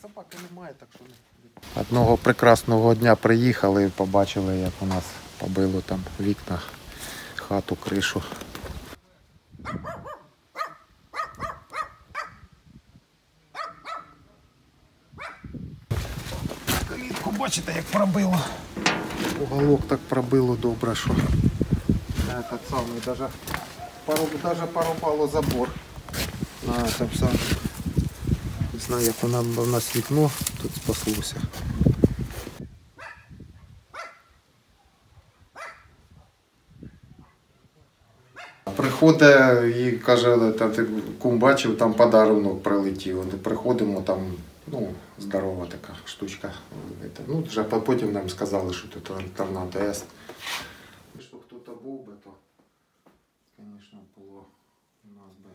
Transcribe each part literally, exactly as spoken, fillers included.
собаки немає, так що не. Одного прекрасного дня приїхали і побачили, як у нас побило там вікна, хату, кришу. Калітку бачите, як пробило. Уголок так пробило добре, що этот самий, даже, пару, даже порубало забор. На этом самом. Не знаю, як вона, у нас вікно тут спаслося. Приходить і каже, там, ти кум бачив, там подарунок прилетів. Приходимо, там, ну, здорова така штучка. Ну, вже потім нам сказали, що тут торнадо С. Якщо хтось був би, то, звісно, було у нас би.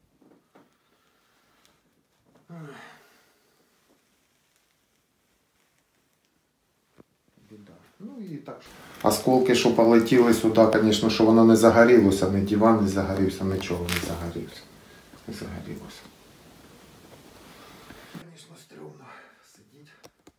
Біда. Ну і так. Осколки, що полетіли сюди, звісно, що воно не загорілося, ні диван не загорівся, нічого не загорівся. Не загорілося. Звісно, стрьомно сидіти.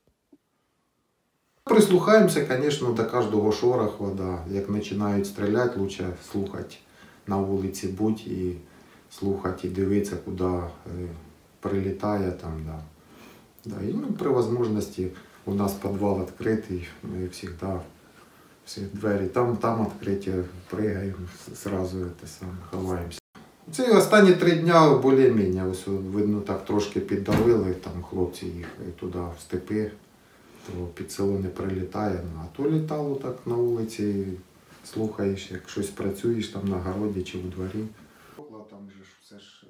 Прислухаємося, звісно, до кожного шороху, да. Як починають стріляти, краще слухати на вулиці будь і слухати, і дивитися, куди прилітає там, да. Да. І, ну, при можливості у нас підвал відкритий, ми завжди всі двері там, там відкриті, пригаємо, одразу це саме, ховаємося. Ці останні три дні більш-менш, ось видно, так трошки піддавили, там хлопці їхали туди в степи, то під село не прилітає, а то літало так на вулиці, слухаєш, як щось працюєш там на городі чи у дворі. Там же ж все ж...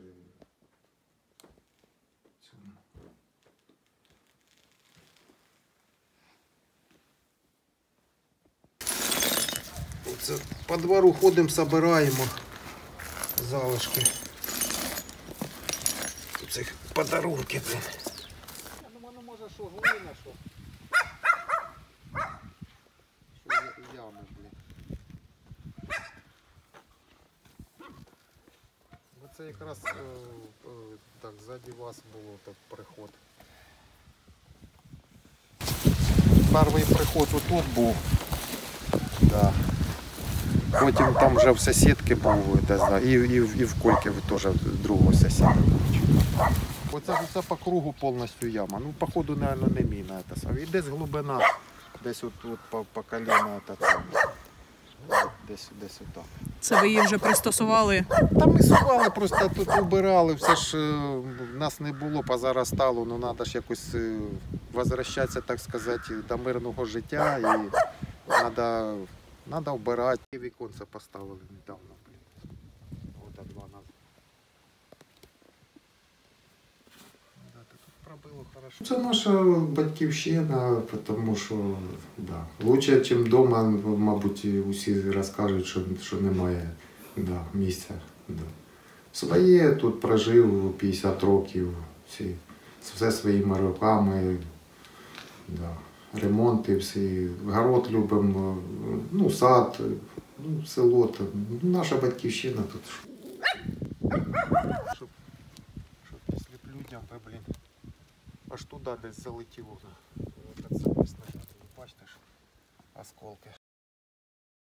Оце по двору ходимо, збираємо залишки. Цих подарунки, блин. Ну воно може що, глина, що? Що ями, блин. Оце якраз е, е, так ззаді вас було так приход. Перший приход отут був. Да. Потім там вже в сусідки був, і, і, і в Кольки теж другого сусіда. Оце все по кругу повністю яма. Ну, походу, мабуть, не міна. І десь глибина, десь от, от по, по коліна. Десь, десь отак. Це ви її вже пристосували? Та ми сували, просто тут убирали, все ж нас не було, позаростало, ну треба ж якось возвращатися, так сказати, до мирного життя і треба... Надо вбирати. І віконце поставили недавно, блін. Года два назад. Да, тут пробило хорошо. Це наша батьківщина, тому що, да, лучше, ніж вдома, мабуть, усі розкажуть, що, що немає, да, місця. Да. Своє тут прожив п'ятдесят років, всі, все своїми руками. Да. Ремонти всі, город любимо, ну, сад, ну, село, то, ну, наша батьківщина тут. Щоб, щоб після людям, блін, аж туди десь залетіло. Це снаряд, бачите ж, осколки.